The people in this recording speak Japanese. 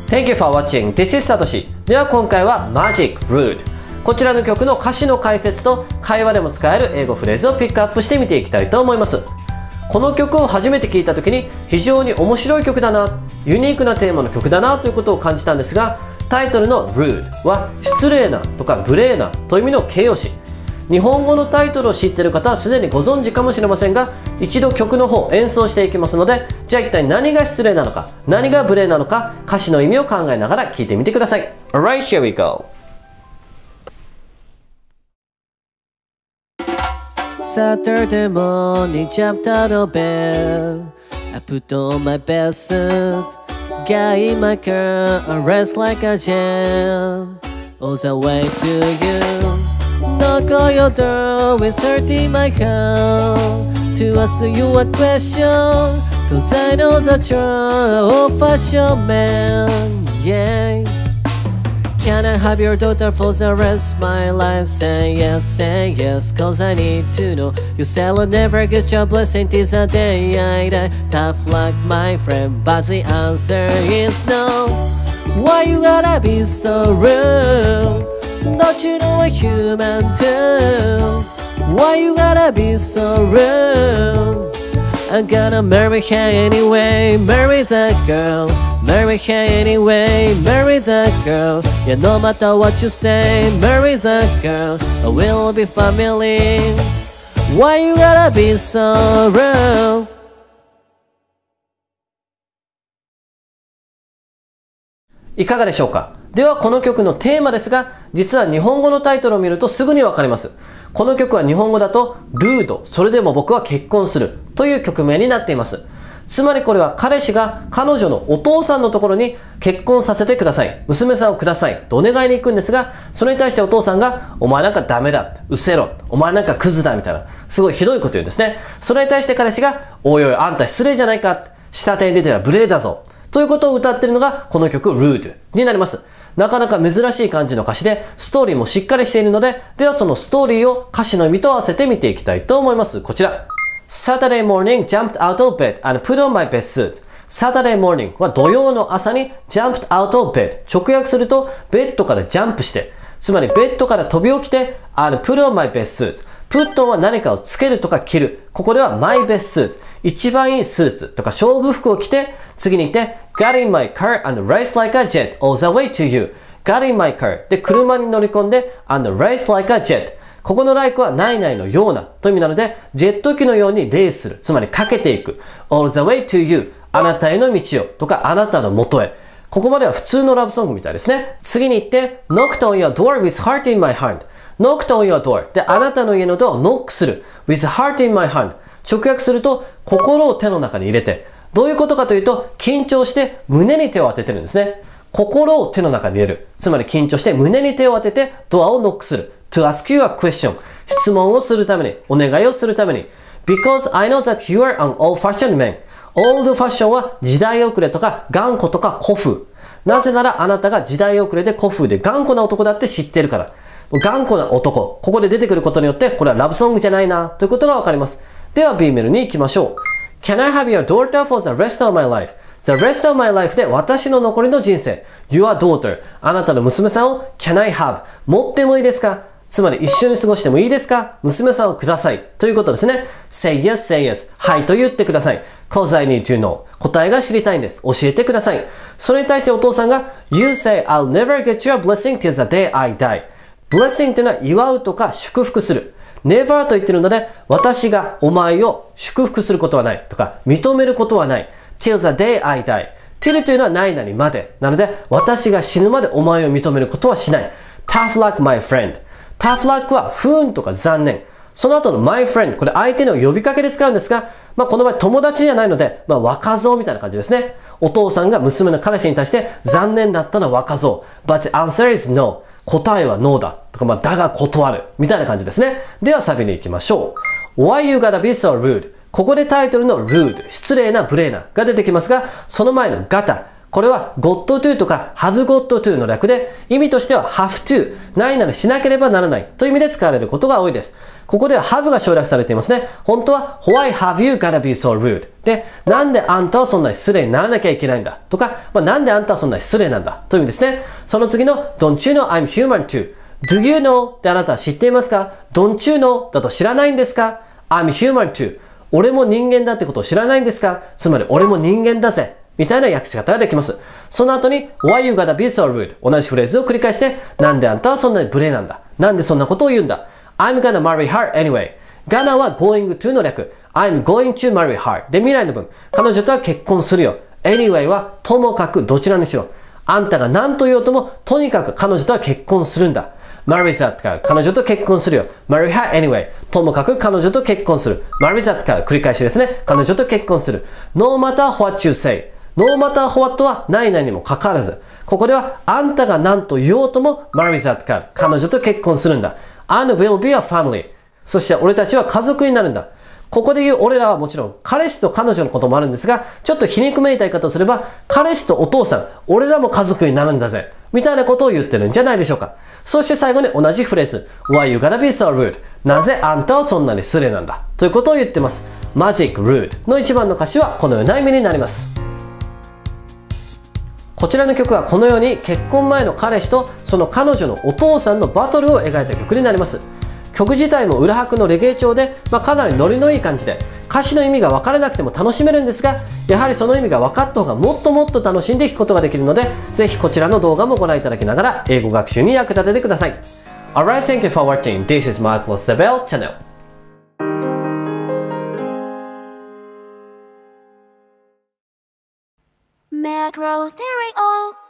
Thank you for watching. This is Satoshi. では今回は Magic Rude。こちらの曲の歌詞の解説と会話でも使える英語フレーズをピックアップしてみていきたいと思います。この曲を初めて聴いた時に非常に面白い曲だな、ユニークなテーマの曲だなということを感じたんですが、タイトルの Rude は失礼なとか無礼なという意味の形容詞。日本語のタイトルを知っている方はすでにご存知かもしれませんが、一度曲の方演奏していきますので、じゃあ一体何が失礼なのか、何が無礼なのか、歌詞の意味を考えながら聴いてみてください。Alright, here we go. Saturday morning, jumped out of bed. I put on my best suit. Got in my car, I rest like a gem. On the way to you.Knock on your door with heart in my heart to ask you a question, cause I know that you're an old-fashioned man, yeah. Can I have your daughter for the rest of my life? Say yes, cause I need to know. You said I'll never get your blessing till the day I die. Tough luck, my friend, but the answer is no. Why you gotta be so rude?Don't you know I'm human too? Why you gotta be so rude? I'm gonna marry her anyway, marry that girl. Marry her anyway, marry that girl. Yeah, no matter what you say, marry that girl. We'll be family. Why you gotta be so rude? いかがでしょうか。ではこの曲のテーマですが、実は日本語のタイトルを見るとすぐにわかります。この曲は日本語だとルード、それでも僕は結婚するという曲名になっています。つまりこれは彼氏が彼女のお父さんのところに結婚させてください、娘さんをくださいとお願いに行くんですが、それに対してお父さんがお前なんかダメだ、うせろ、お前なんかクズだみたいなすごいひどいこと言うんですね。それに対して彼氏がおいおいあんた失礼じゃないか、下手に出てら無礼だぞということを歌っているのがこの曲 Rude になります。なかなか珍しい感じの歌詞でストーリーもしっかりしているので、ではそのストーリーを歌詞の意味と合わせて見ていきたいと思います。こちら Saturday morning jumped out of bed and put on my best suit。 Saturday morning は土曜の朝に jumped out of bed、 直訳するとベッドからジャンプして、つまりベッドから飛び起きて and put on my best suit。 put on は何かをつけるとか着る、ここでは my best suit、 一番いいスーツとか勝負服を着て、次に言って Got in my car and raced like a jet all the way to you。 Got in my car で車に乗り込んで and raced like a jet。 ここの like はないないのようなという意味なので、ジェット機のようにレースする、つまりかけていく。 all the way to you、 あなたへの道をとかあなたの元へ。ここまでは普通のラブソングみたいですね。次に言って Knocked on your door with heart in my hand。 Knocked on your door であなたの家のドアをノックする with heart in my hand。 直訳すると心を手の中に入れて、どういうことかというと、緊張して胸に手を当ててるんですね。心を手の中に入れる。つまり緊張して胸に手を当ててドアをノックする。To ask you a question。質問をするために、お願いをするために。Because I know that you are an old-fashioned man。Old fashion は時代遅れとか頑固とか古風。なぜならあなたが時代遅れで古風で頑固な男だって知っているから。頑固な男。ここで出てくることによって、これはラブソングじゃないなということがわかります。では B メロに行きましょう。Can I have your daughter for the rest of my life? The rest of my life で私の残りの人生。Your daughter あなたの娘さんを Can I have 持ってもいいですか、つまり一緒に過ごしてもいいですか、娘さんをくださいということですね。Say yes, say yes はいと言ってください。 Cause I need to know 答えが知りたいんです、教えてください。それに対してお父さんが You say I'll never get your blessing till the day I die。 Blessing というのは祝うとか祝福する。Never と言っているので、私がお前を祝福することはないとか認めることはない。 Till the day I die。 Till というのは何々までなので、私が死ぬまでお前を認めることはしない。 Tough luck my friend。 Tough luck は不運とか残念。その後の my friend、 これ相手の呼びかけで使うんですが、この場合友達じゃないので、若造みたいな感じですね。お父さんが娘の彼氏に対して残念だったのは若造。 But the answer is no。答えはノーだとか、だが断るみたいな感じですね。ではサビに行きましょう。 Why you gotta be so rude。 ここでタイトルの rude 失礼な無礼なが出てきますが、その前の gotta これは got to とか have got to の略で、意味としては have to、何々しなければならないという意味で使われることが多いです。ここでは have が省略されていますね。本当は Why have you gotta be so rude? で、なんであんたはそんなに失礼にならなきゃいけないんだとか、なんであんたはそんなに失礼なんだという意味ですね。その次の Don't you know I'm human too?Do you know? ってあなたは知っていますか？ Don't you know? だと知らないんですか？ I'm human too. 俺も人間だってことを知らないんですか？つまり俺も人間だぜ。みたいな訳し方ができます。その後に Why you gotta be so rude? 同じフレーズを繰り返して、なんであんたはそんなに無礼なんだ？なんでそんなことを言うんだ？ I'm gonna marry her anyway. gonna は going to の略。I'm going to marry her. で未来の文。彼女とは結婚するよ。anyway はともかくどちらにしろ。あんたが何と言おうとも、とにかく彼女とは結婚するんだ。marry that から彼女と結婚するよ。marry her anyway。ともかく彼女と結婚する。marry that から繰り返しですね。彼女と結婚する。no matter what you say。no matter what は何々にもかかわらず。ここではあんたが何と言おうとも marry that から彼女と結婚するんだ。and will be a family。そして俺たちは家族になるんだ。ここで言う俺らはもちろん彼氏と彼女のこともあるんですが、ちょっと皮肉めいた言い方をすれば、彼氏とお父さん、俺らも家族になるんだぜ。みたいなことを言ってるんじゃないでしょうか。そして最後に同じフレーズ。Why you gotta be so rude? なぜあんたはそんなに失礼なんだということを言ってます。Magic rude の一番の歌詞はこのような意味になります。こちらの曲はこのように結婚前の彼氏とその彼女のお父さんのバトルを描いた曲になります。曲自体も裏拍のレゲエ調で、かなりノリのいい感じで、歌詞の意味が分からなくても楽しめるんですが、やはりその意味が分かった方がもっともっと楽しんでいくことができるので、ぜひこちらの動画もご覧いただきながら英語学習に役立ててください。Alright, thank you for watching. This is Marco Sebel channel. Macro stereo.